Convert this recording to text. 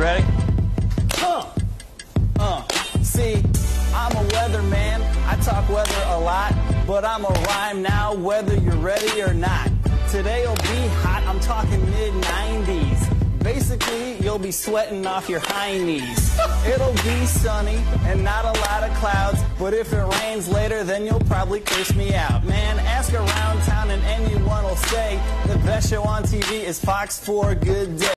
ready? See, I'm a weatherman, I talk weather a lot, but I'm a rhyme now whether you're ready or not. Today'll be hot, I'm talking mid-90s. Basically, you'll be sweating off your high knees. It'll be sunny and not a lot of clouds, but if it rains later, then you'll probably curse me out. Man, ask around town and anyone will say the best show on TV is Fox 4 Good Day.